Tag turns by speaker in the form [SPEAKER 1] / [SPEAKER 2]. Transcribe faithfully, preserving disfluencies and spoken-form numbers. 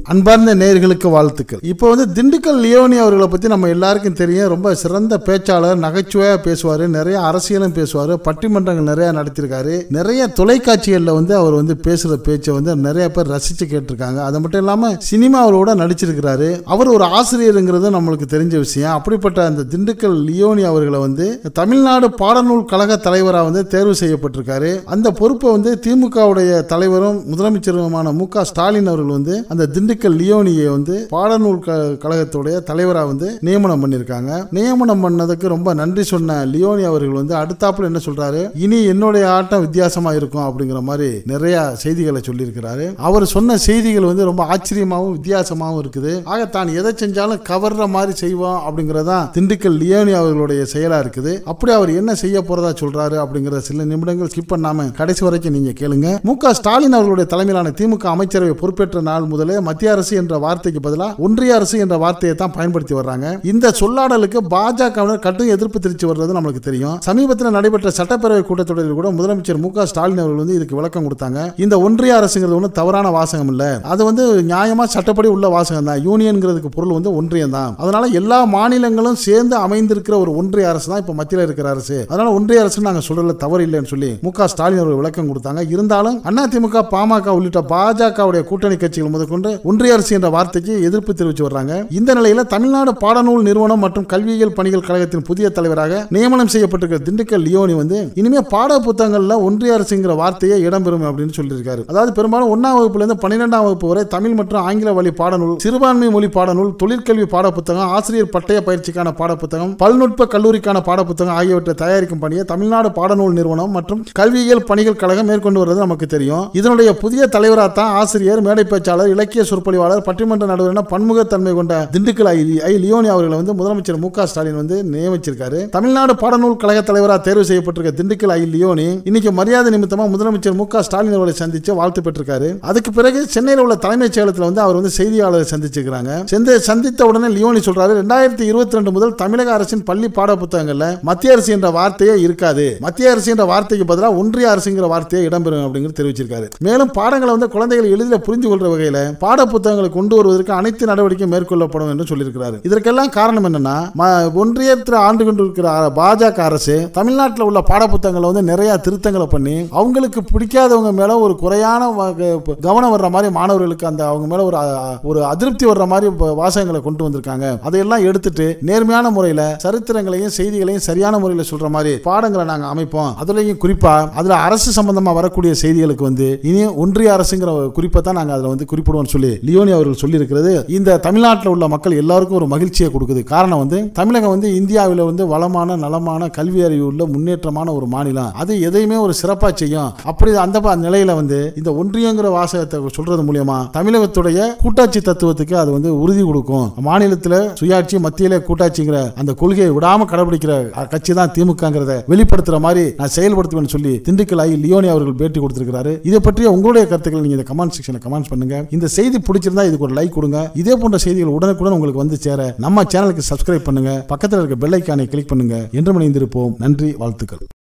[SPEAKER 1] அன்பார்ந்த நேயர்களுக்கு வாழ்த்துக்கள். இப்போ வந்து திண்டுக்கல் லியோனி அவர்களை பத்தி நம்ம எல்லாருக்கும் தெரியும். ரொம்ப சிறந்த பேச்சாளர், நகைச்சுவையா பேசுவாரு, நிறைய அரசியலும் பேசுவாரு, பட்டிமன்றங்கள் நிறைய நடத்திருக்காரு. நிறைய தொலைக்காட்சிகள்ல வந்து அவர் வந்து பேசுற பேச்சை வந்து நிறைய பேர் ரசிச்சு கேட்டிருக்காங்க. அது மட்டும் இல்லாம சினிமாவோட நடிச்சிருக்கிறாரு. அவர் ஒரு ஆசிரியருங்கிறது நம்மளுக்கு தெரிஞ்ச விஷயம். அப்படிப்பட்ட அந்த திண்டுக்கல் லியோனி அவர்களை வந்து தமிழ்நாடு பாடநூல் கழக தலைவராக வந்து தேர்வு செய்யப்பட்டிருக்காரு. அந்த பொறுப்பை வந்து திமுகவுடைய தலைவரும் முதலமைச்சருமான மு க ஸ்டாலின் அவர்கள் வந்து அந்த திண்டுக்கல் லியோனியை வந்து பாடநூல் கழகத்துடைய தலைவராக வந்து நியமனம் பண்ணியிருக்காங்க. நியமனம் பண்ணதுக்கு ரொம்ப நன்றி சொன்ன லியோனி அவர்கள் வந்து அடுத்தாப்புல என்ன சொல்றாரு, இனி என்னுடைய ஆட்டம் வித்தியாசமா இருக்கும் அப்படிங்கிற மாதிரி நிறைய செய்திகளை சொல்லியிருக்கிறாரு. அவர் சொன்ன செய்திகள் வந்து ரொம்ப ஆச்சரியமாகவும் வித்தியாசமாகவும் இருக்குது. ஆக தான் எதை செஞ்சாலும் கவர்ற மாதிரி செய்வோம் அப்படிங்கறதான் திண்டுக்கல் லியோனி அவர்களுடைய செயலா இருக்குது. அப்படி அவர் என்ன செய்ய போறதா சொல்றாரு அப்படிங்கிற சில நிமிடங்கள் ஸ்கிப் பண்ணாம கடைசி வரைக்கும் நீங்க கேளுங்க. மு க ஸ்டாலின் அவர்களுடைய தலைமையிலான திமுக அமைச்சரவை பொறுப்பேற்ற நாள் முதலே மத்திய அரசு என்ற வார்த்தைக்கு பதிலாக ஒன்றிய அரசு என்ற வார்த்தையை தான் பயன்படுத்தி வர்றாங்க. இந்த சொல்லாடலுக்கு பாஜகவினர் கடும் எதிர்ப்பு தெரிவித்து வருவது நமக்கு தெரியும். சமீபத்தில் நடைபெற்ற சட்டப்பேரவை கூட்டத்தொடரில் கூட முதலமைச்சர் மு க ஸ்டாலின் அவர்கள் வந்து இதுக்கு விளக்கம் கொடுத்தாங்க. இந்த ஒன்றிய அரசுங்கிறது ஒன்றும் தவறான வாசகம் இல்ல, அது வந்து நியாயமா சட்டப்படி உள்ள வாசகம் தான். யூனியன்ங்கிறதுக்கு பொருள் வந்து ஒன்றியம் தான். அதனால எல்லா மாநிலங்களும் சேர்ந்து அமைந்திருக்கிற ஒரு ஒன்றிய அரசு தான் இப்ப மத்தியில் இருக்கிற அரசு. அதனால ஒன்றிய அரசு நாங்க சொல்றதுல தவறு இல்லைன்னு சொல்லி மு க ஸ்டாலின் அவர்கள் விளக்கம் கொடுத்தாங்க. இருந்தாலும் அதிமுக, பாமக உள்ளிட்ட பாஜகவுடைய கூட்டணி கட்சிகள் முதற்கொண்டு ஒன்றிய அரசு என்ற வார்த்தைக்கு எதிர்ப்பு தெரிவித்து வர்றாங்க. இந்த நிலையில தமிழ்நாடு பாடநூல் நிறுவனம் மற்றும் கல்வியியல் பணிகள் கழகத்தின் புதிய தலைவராக நியமனம் செய்யப்பட்டிருக்கிற திண்டுக்கல் லியோனி வந்து இனிமே பாட புத்தகங்கள்ல ஒன்றிய அரசுங்கிற வார்த்தையை இடம்பெறும் அப்படின்னு சொல்லியிருக்காரு. அதாவது பெரும்பாலும் ஒன்னாம் வகுப்புல இருந்து பன்னிரெண்டாம் வகுப்பு வரை தமிழ் மற்றும் ஆங்கில வழி பாடநூல், சிறுபான்மை மொழி பாடநூல், தொழிற்கல்வி பாட புத்தகம், ஆசிரியர் பட்டய பயிற்சிக்கான பாட புத்தகம், பல்நுட்ப கல்லூரிக்கான பாட புத்தகம் ஆகியவற்றை தயாரிக்கும் பணியை தமிழ்நாடு பாடநூல் நிறுவனம் மற்றும் கல்வியியல் பணிகள் கழகம் மேற்கொண்டு வருவது நமக்கு தெரியும். இதனுடைய புதிய தலைவராக தான் ஆசிரியர், மேடை பேச்சாளர், இலக்கிய சொற்பொழிவாளர், பட்டிமன்ற நடுவர் என பன்முகத்தன்மை கொண்ட திண்டுக்கல் ஐ லியோனி அவர்களை வந்து முதலமைச்சர் மு க ஸ்டாலின் வந்து நியமிச்சிருக்காரு. தமிழ்நாடு பாடநூல் கழக தலைவராக தேர்வு செய்யப்பட்டிருக்க திண்டுக்கல் ஐ லியோனி இன்னைக்கு மரியாதை நிமித்தமா முதலமைச்சர் மு க ஸ்டாலின் அவர்களை சந்திச்சு வாழ்த்து பெற்றிருக்காரு. அதுக்கு பிறகு சென்னையில் உள்ள தலைமைச் செயலகத்தில் வந்து அவர் வந்து செய்தியாளரை சந்திச்சிருக்காங்க. சந்தித்த உடனே லியோனி சொல்றாரு, இரண்டாயிரத்தி இருபத்தி ரெண்டு முதல் தமிழக அரசின் பள்ளி பாட புத்தகங்கள்ல மத்திய அரசு என்ற வார்த்தையே இருக்காது, மத்திய அரசு என்ற வார்த்தைக்கு பதிலாக ஒன்றிய அரசுங்கிற வார்த்தையை இடம்பெறும் அப்படிங்கிறது தெரிவிச்சிருக்காரு. மேலும் பாடங்களை வந்து குழந்தைகள் எளிதில் புரிந்து கொள்ற வகையில பாட புத்தகங்களை கொண்டு வருவதற்கு அனைத்து நடவடிக்கை மேற்கொள்ளப்படும் என்று சொல்லியிருக்கிறார். இதற்கெல்லாம் காரணம் என்னன்னா, ஒன்றியத்தில் ஆண்டு கொண்டிருக்கிற பாஜக அரசு தமிழ்நாட்டில் உள்ள பாட புத்தகங்களை வந்து நிறைய திருத்தங்களை பண்ணி அவங்களுக்கு பிடிக்காதவங்க மேல ஒரு குறையான கவனம் வர்ற மாதிரி மாணவர்களுக்கு அந்த அவங்க மேல ஒரு ஒரு அதிருப்தி வர்ற மாதிரி வாசகங்களை கொண்டு வந்திருக்காங்க. அதையெல்லாம் எடுத்துட்டு நேர்மையான முறையில் சரித்திரங்களையும் செய்திகளையும் சரியான முறையில் சொல்ற மாதிரி பாடங்களை நாங்க அமைப்போம். அதுலயும் குறிப்பா அதுல அரசு சம்பந்தமா வரக்கூடிய செய்திகளுக்கு வந்து இனி ஒன்றிய அரசுங்கிற குறிப்பை தான் நாங்க அதுல வந்து குறிப்பிடுவோம் சொல்லி லியோனி அவர்கள் சொல்லி இருக்கிறது இந்த தமிழ்நாட்டில் உள்ள மக்கள் எல்லாருக்கும் ஒரு மகிழ்ச்சியை கொடுக்குது. காரணம் வந்து தமிழகம் வந்து இந்தியாவில் வந்து வளமான, நலமான, கல்வி அறிவு உள்ள முன்னேற்றமான ஒரு மாநிலம். அது எதையுமே ஒரு சிறப்பா செய்யும். அப்படி அந்த நிலையில வந்து இந்த ஒன்றியங்கிற வாசகத்தை சொல்றது மூலமா தமிழகத்துடைய கூட்டாட்சி தத்துவத்துக்கு அது வந்து உறுதி கொடுக்கும். மாநிலத்தில் சுயாட்சி, மத்தியில கூட்டாட்சிங்கிற அந்த கொள்கையை விடாம கடைபிடிக்கிற கட்சி தான் திமுகங்கிறத வெளிப்படுத்துற மாதிரி நான் செயல்படுத்துவேன்னு சொல்லி திண்டுக்கல் ஐ லியோனி அவர்கள் பேட்டி கொடுத்திருக்கிறாரு. இதை பற்றிய உங்களுடைய கருத்துக்களை நீங்க இந்த கமெண்ட் செக்ஷன்ல கமெண்ட் பண்ணுங்க. இந்த செய்தி பிடிச்சிருந்தா இதுக்கு ஒரு லைக் கொடுங்க. இதே போன்ற செய்திகள் உடனுக்குடன் உங்களுக்கு வந்து சேர நம்ம சேனலுக்கு சப்ஸ்கிரைப் பண்ணுங்க, பக்கத்தில் இருக்க பெல் ஐகானை கிளிக் பண்ணுங்க. என்று இணைந்திருப்போம். நன்றி, வாழ்த்துக்கள்.